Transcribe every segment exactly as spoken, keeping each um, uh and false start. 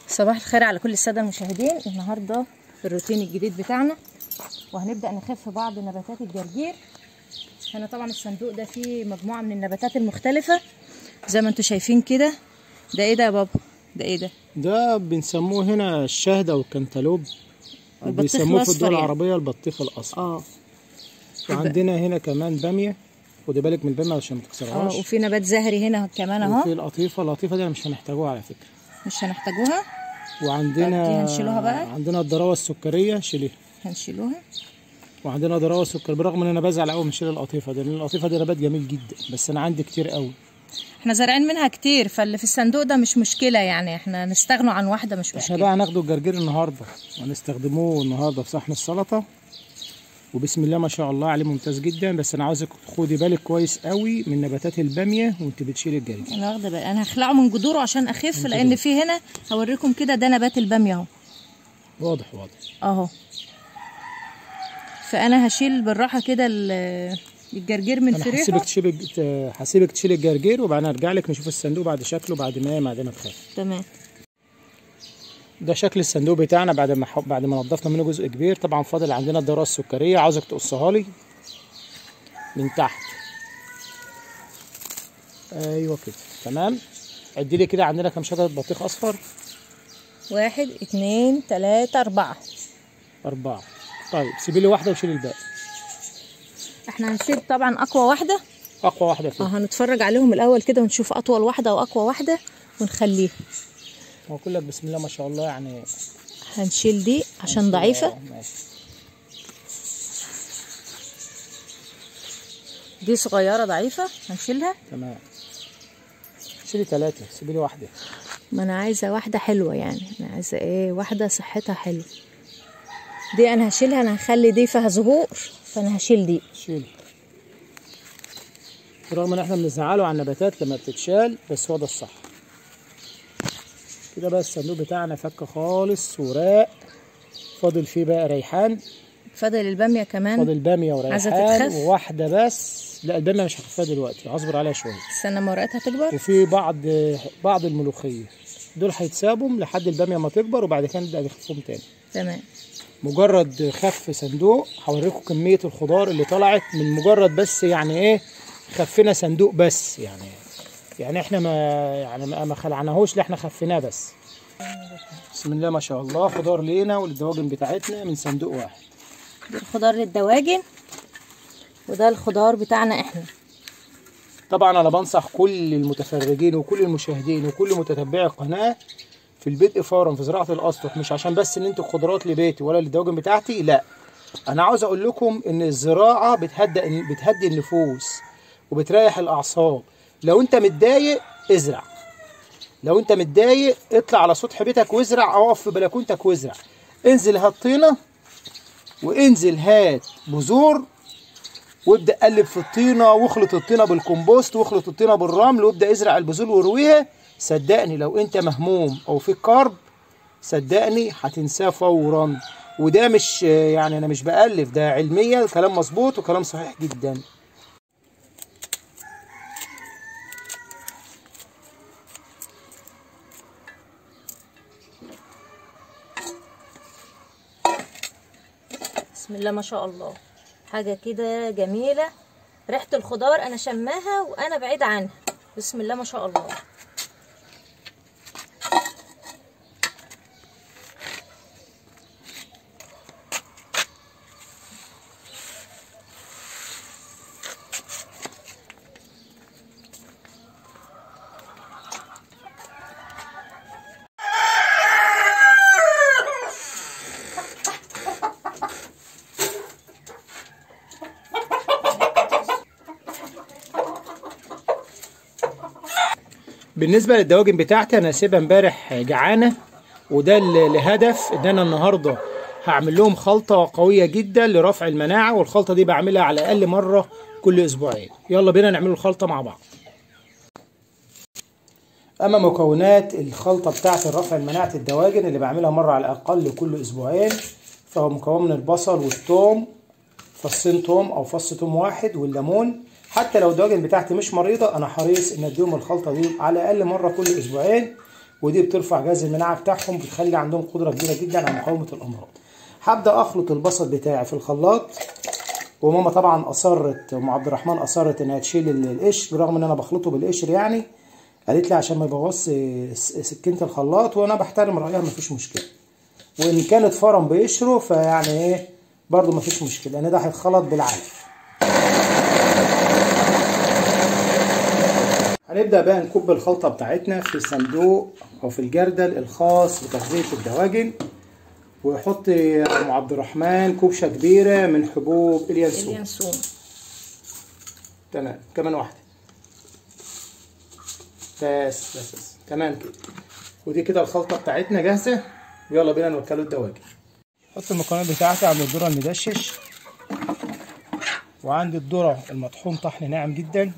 صباح الخير على كل الساده المشاهدين. النهارده الروتين الجديد بتاعنا، وهنبدا نخف بعض نباتات الجرجير. هنا طبعا الصندوق ده فيه مجموعه من النباتات المختلفه زي ما انتم شايفين كده. ده ايه ده يا بابا؟ ده ايه ده؟ ده بنسموه هنا الشهد او الكنتالوب، بيسموه في الدول العربيه يعني. البطيخ الاصفر. اه وعندنا هنا كمان باميه، خدي بالك من الباميه عشان ما تكسرهاش. اه وفي نبات زهري هنا كمان اهو. وفي القطيفه، القطيفه دي مش هنحتاجوها على فكره، مش هنحتاجوها. وعندنا دي هنشيلوها بقى. عندنا الضراوه السكريه شيليها، هنشيلوها. وعندنا ضراوه سكر، بالرغم ان انا بزعل قوي من شيل القطيفه دي، لان القطيفه دي نبات جميل جدا، بس انا عندي كتير قوي. احنا زارعين منها كتير، فاللي في الصندوق ده مش مشكله يعني، احنا نستغنوا عن واحده مش مشكله. احنا بقى هناخدوا الجرجير النهارده وهنستخدموه النهارده في صحن السلطه، وبسم الله ما شاء الله عليه ممتاز جدا. بس انا عاوزك خدي بالك كويس قوي من نباتات الباميه وانت بتشيلي الجرجير. انا واخده بالي، انا هخلعه من جذوره عشان اخف، لان في هنا هوريكم كده ده نبات الباميه اهو. واضح واضح اهو. فانا هشيل بالراحه كده الجرجير من فريحه. هسيبك تشيلي هسيبك تشيلي الجرجير، وبعدين ارجع لك نشوف الصندوق بعد شكله بعد ما معدنه تخاف. تمام. ده شكل الصندوق بتاعنا بعد ما بعد ما نضفنا منه جزء كبير. طبعا فاضل عندنا الذره السكريه، عاوزك تقصها لي من تحت. ايوه كده تمام. عدي لي كده عندنا كام شجره بطيخ اصفر؟ واحد اتنين تلاته اربعه. اربعه. طيب سيبي لي واحده وشيلي الباقي. احنا هنشيل طبعا اقوى واحده. اقوى واحده فيهم. اه هنتفرج عليهم الاول كده ونشوف اطول واحده واقوى واحده ونخليها. واقول لك بسم الله ما شاء الله يعني. هنشيل دي عشان ضعيفه. ماشي. دي صغيره ضعيفه هنشيلها. تمام. شيلي ثلاثه، سيبي لي واحده. ما انا عايزه واحده حلوه يعني، انا عايزه ايه؟ واحده صحتها حلوه. دي انا هشيلها، انا هخلي دي فيها زهور، فانا هشيل دي. شيل. رغم ان احنا بنزعله على النباتات لما بتتشال، بس هو ده الصح. كده بقى الصندوق بتاعنا فك خالص وراق. فاضل فيه بقى ريحان. فاضل الباميه كمان. فاضل باميه وريحان وواحده بس. لا الباميه مش هخفيها دلوقتي، هصبر عليها شويه. استنى ما ورقتها تكبر. وفي بعض بعض الملوخيه، دول هيتسابهم لحد الباميه ما تكبر، وبعد كده نبدا نخفهم تاني. تمام. مجرد خف صندوق هوريكم كميه الخضار اللي طلعت من مجرد بس يعني ايه خفينا صندوق بس، يعني يعني احنا ما يعني ما خلعناهوش، لا احنا خفيناه بس. بسم الله ما شاء الله. خضار لينا وللدواجن بتاعتنا من صندوق واحد. ده الخضار للدواجن وده الخضار بتاعنا احنا. طبعا انا بنصح كل المتفرجين وكل المشاهدين وكل متتبعي القناه في البدء فورا في زراعه الاسطح، مش عشان بس ان انتوا خضروات لبيتي ولا للدواجن بتاعتي، لا انا عاوز اقول لكم ان الزراعه بتهدئ بتهدي النفوس وبتريح الاعصاب. لو انت متضايق ازرع، لو انت متضايق اطلع على سطح بيتك وازرع، او اقف في بلكونتك وازرع. انزل هات طينه وانزل هات بذور وابدا قلب في الطينه، واخلط الطينه بالكمبوست واخلط الطينه بالرمل، وابدا ازرع البذور وارويها. صدقني لو انت مهموم او في كرب، صدقني هتنساه فورا. وده مش يعني انا مش بألف، ده علميا كلام مظبوط وكلام صحيح جدا. بسم الله ما شاء الله، حاجه كده جميله. ريحه الخضار انا شماها وانا بعيده عنها. بسم الله ما شاء الله. بالنسبه للدواجن بتاعتي انا سيبها امبارح جعانه، وده لهدف ان انا النهارده هعمل لهم خلطه قويه جدا لرفع المناعه، والخلطه دي بعملها على الاقل مره كل اسبوعين. يلا بينا نعمل الخلطه مع بعض. اما مكونات الخلطه بتاعت رفع المناعه الدواجن اللي بعملها مره على الاقل كل اسبوعين، فهو مكون من البصل والثوم، فصين ثوم او فص ثوم واحد، والليمون. حتى لو الدواجن بتاعتي مش مريضه انا حريص ان اديهم الخلطه دي على الاقل مره كل اسبوعين. ودي بترفع جهاز المناعه بتاعهم، بتخلي عندهم قدره كبيره جدا على مقاومه الامراض. هبدا اخلط البصل بتاعي في الخلاط، وماما طبعا اصرت، ام عبد الرحمن اصرت انها تشيل القشر برغم ان انا بخلطه بالقشر يعني، قالت لي عشان ما يبوظش سكينه الخلاط، وانا بحترم رايها مفيش مشكله. وان كانت فرم بقشره فيعني ايه برضو مفيش مشكله، لان ده هيتخلط بالعلف. هنبدا بقى نكب الخلطه بتاعتنا في الصندوق او في الجردل الخاص بتغذيه الدواجن، ويحط ام عبد الرحمن كوبشه كبيره من حبوب اليانسون. اليانسون تمام، كمان واحده بس بس بس تمام كده. ودي كده الخلطه بتاعتنا جاهزه، ويلا بينا نوكلوا الدواجن. احط المكونات بتاعتي. عندي الذره المدشش، وعندي الذره المطحون طحن ناعم جدا،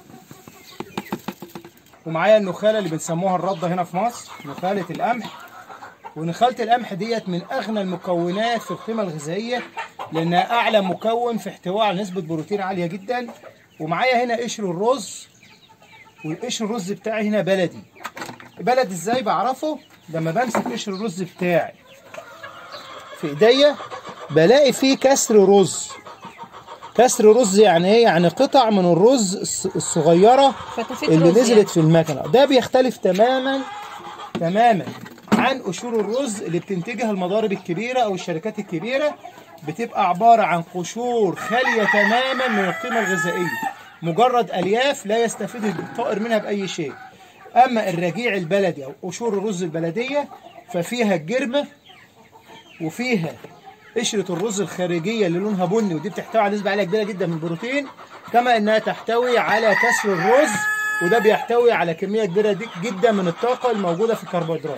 ومعايا النخاله اللي بنسموها الرده هنا في مصر، نخاله القمح. ونخاله القمح ديت من اغنى المكونات في القيمه الغذائيه، لانها اعلى مكون في احتواء على نسبه بروتين عاليه جدا. ومعايا هنا قشر الرز، والقشر الرز بتاعي هنا بلدي. بلدي ازاي بعرفه؟ لما بمسك قشر الرز بتاعي في ايديا بلاقي فيه كسر رز. كسر رز يعني ايه؟ يعني قطع من الرز الصغيره اللي نزلت في المكنه. ده بيختلف تماما تماما عن قشور الرز اللي بتنتجها المضارب الكبيره او الشركات الكبيره. بتبقى عباره عن قشور خاليه تماما من القيمه الغذائيه، مجرد الياف لا يستفيد الطائر منها باي شيء. اما الرجيع البلدي او قشور الرز البلديه ففيها الجرمه، وفيها قشره الرز الخارجيه اللي لونها بني، ودي بتحتوي على نسبه عاليه كبيره جدا من البروتين، كما انها تحتوي على كسر الرز، وده بيحتوي على كميه كبيره جدا من الطاقه الموجوده في الكربوهيدرات.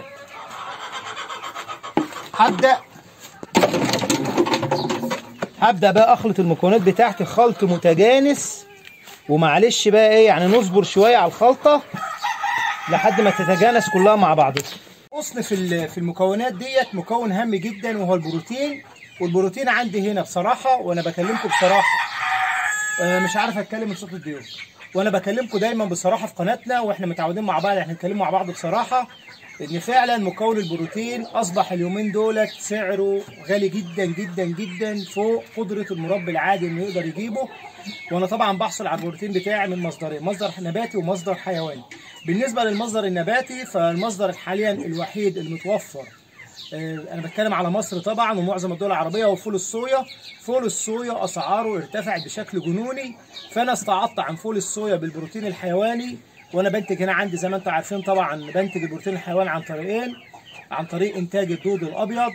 هبدا هبدا بقى اخلط المكونات بتاعتي خلط متجانس، ومعلش بقى ايه يعني نصبر شويه على الخلطه لحد ما تتجانس كلها مع بعضها. اصل في في المكونات ديت مكون هام جدا وهو البروتين. والبروتين عندي هنا بصراحه، وانا بكلمكم بصراحه مش عارف اتكلم من صوت الضيوف، وانا بكلمكم دايما بصراحه في قناتنا، واحنا متعودين مع بعض احنا نتكلم مع بعض بصراحه، ان فعلا مكون البروتين اصبح اليومين دولت سعره غالي جدا جدا جدا فوق قدره المربي العادي انه يقدر يجيبه. وانا طبعا بحصل على البروتين بتاعي من مصدرين، مصدر نباتي ومصدر حيواني. بالنسبه للمصدر النباتي فالمصدر حاليا الوحيد المتوفر، انا بتكلم على مصر طبعا ومعظم الدول العربيه، وفول الصويا. فول الصويا اسعاره ارتفعت بشكل جنوني، فانا استعضت عن فول الصويا بالبروتين الحيواني. وانا بنتج هنا عندي زي ما انتم عارفين طبعا، بنتج البروتين الحيواني عن طريقين، عن طريق انتاج الدود الابيض،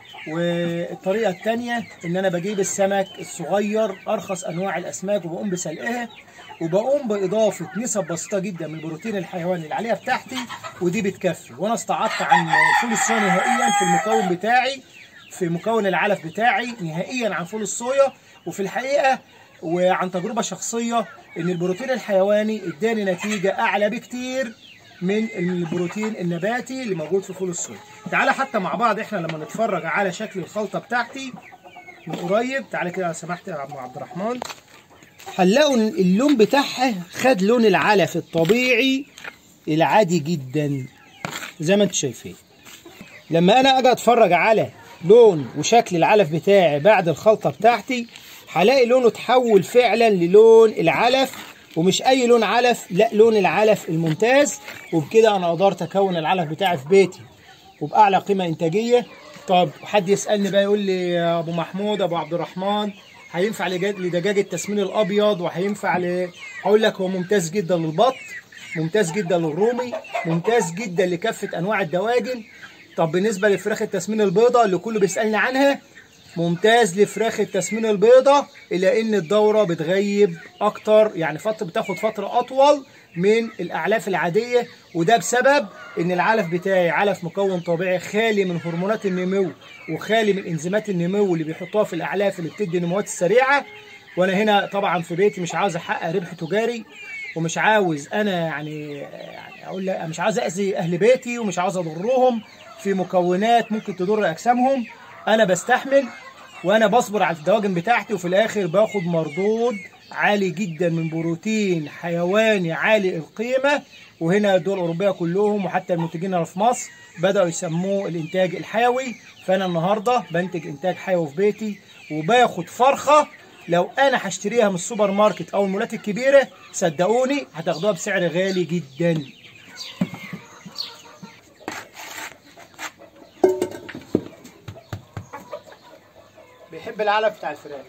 والطريقه الثانيه ان انا بجيب السمك الصغير ارخص انواع الاسماك وبقوم بسلقها، وبقوم باضافه نسب بسيطه جدا من البروتين الحيواني اللي عليها بتاعتي، ودي بتكفي. وانا استعضت عن فول الصويا نهائيا في المكون بتاعي، في مكون العلف بتاعي نهائيا عن فول الصويا. وفي الحقيقه وعن تجربه شخصيه ان البروتين الحيواني اداني نتيجه اعلى بكتير من البروتين النباتي اللي موجود في فول الصويا. تعالى حتى مع بعض احنا لما نتفرج على شكل الخلطه بتاعتي من قريب، تعالى كده لو سمحت يا عبد الرحمن، هنلاقوا اللون بتاعها خد لون العلف الطبيعي العادي جدا زي ما انتم شايفين. لما انا اجي اتفرج على لون وشكل العلف بتاعي بعد الخلطه بتاعتي، هلاقي لونه اتحول فعلا للون العلف، ومش اي لون علف، لا لون العلف الممتاز. وبكده انا قدرت اكون العلف بتاعي في بيتي وباعلى قيمه انتاجيه. طب حد يسالني بقى يقول لي يا ابو محمود ابو عبد الرحمن هينفع لدجاج التسمين الابيض وهينفع ل... هقول لك هو ممتاز جدا للبط، ممتاز جدا للرومي، ممتاز جدا لكافه انواع الدواجن. طب بالنسبه لفراخ التسمين البيضاء اللي كله بيسالني عنها، ممتاز لفراخ التسمين البيضاء، الا ان الدوره بتغيب اكتر، يعني فتره بتاخد فتره اطول من الاعلاف العاديه. وده بسبب ان العلف بتاعي علف مكون طبيعي خالي من هرمونات النمو وخالي من انزيمات النمو اللي بيحطوها في الاعلاف اللي بتدي النموات السريعه. وانا هنا طبعا في بيتي مش عاوز احقق ربح تجاري، ومش عاوز انا يعني يعني اقول لك مش عاوز اذي اهل بيتي، ومش عاوز اضرهم في مكونات ممكن تضر اجسامهم. انا بستحمل وانا بصبر على الدواجن بتاعتي، وفي الاخر باخد مردود عالي جدا من بروتين حيواني عالي القيمة. وهنا الدول الأوروبية كلهم وحتى المنتجين اللي في مصر بدأوا يسموه الإنتاج الحيوي. فأنا النهاردة بنتج إنتاج حيوي في بيتي، وباخد فرخة لو أنا هشتريها من السوبر ماركت أو المولات الكبيرة صدقوني هتاخدوها بسعر غالي جدا. بيحب العلف بتاع الفراخ.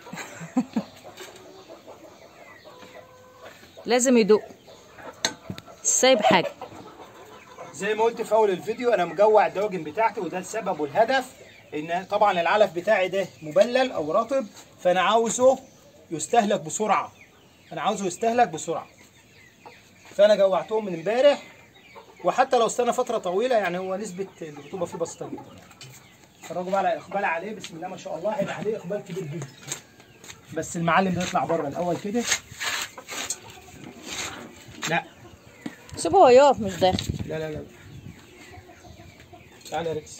لازم يدوق سايب حاجه. زي ما قلت في اول الفيديو انا مجوع الدواجن بتاعتي، وده السبب والهدف ان طبعا العلف بتاعي ده مبلل او رطب، فانا عاوزه يستهلك بسرعه. انا عاوزه يستهلك بسرعه. فانا جوعتهم من امبارح، وحتى لو استنى فتره طويله يعني هو نسبه الرطوبه فيه بسيطه جدا. اتفرجوا بقى على الاقبال عليه، بسم الله ما شاء الله هيبقى عليه اقبال كبير جدا. بس المعلم ده يطلع بره الاول كده. لا سيبه هو يقف مش داخل. لا لا لا تعالى يا ريكس.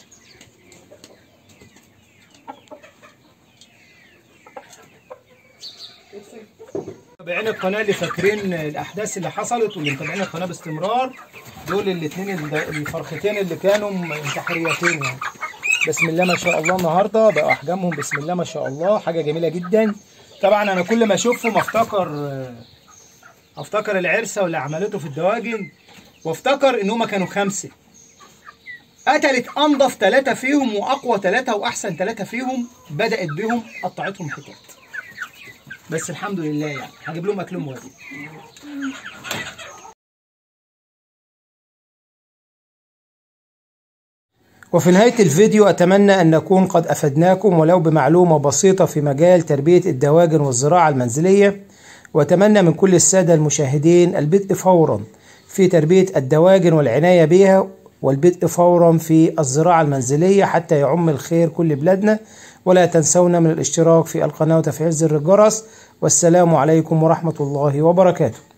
متابعين القناه اللي فاكرين الاحداث اللي حصلت واللي متابعين القناه باستمرار، دول الاثنين الفرختين اللي كانوا انتحاريتين يعني. بسم الله ما شاء الله النهارده بقوا احجامهم بسم الله ما شاء الله حاجه جميله جدا. طبعا انا كل ما اشوفهم افتكر افتكر العرسه واللي عملته في الدواجن، وافتكر ان هما كانوا خمسه. قتلت انضف ثلاثه فيهم واقوى ثلاثه واحسن ثلاثه فيهم، بدات بيهم قطعتهم حتت. بس الحمد لله يعني هجيب لهم اكلهم وادي. وفي نهاية الفيديو أتمنى أن نكون قد أفدناكم ولو بمعلومة بسيطة في مجال تربية الدواجن والزراعة المنزلية. وأتمنى من كل السادة المشاهدين البدء فورا في تربية الدواجن والعناية بها، والبدء فورا في الزراعة المنزلية حتى يعم الخير كل بلادنا. ولا تنسونا من الاشتراك في القناة وتفعيل زر الجرس. والسلام عليكم ورحمة الله وبركاته.